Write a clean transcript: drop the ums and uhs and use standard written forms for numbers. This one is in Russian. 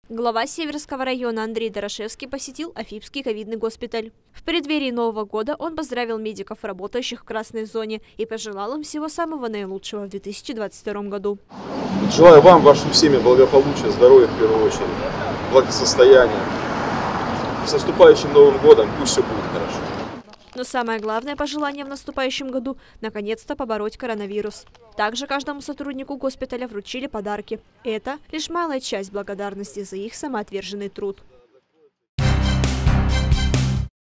Глава Северского района Андрей Дорошевский посетил Афипский ковидный госпиталь. В преддверии Нового года он поздравил медиков, работающих в красной зоне, и пожелал им всего самого наилучшего в 2022 году. Желаю вам, вашим семьям благополучия, здоровья в первую очередь, благосостояния. С наступающим Новым годом, пусть все будет хорошо. Но самое главное пожелание в наступающем году – наконец-то побороть коронавирус. Также каждому сотруднику госпиталя вручили подарки. Это лишь малая часть благодарности за их самоотверженный труд.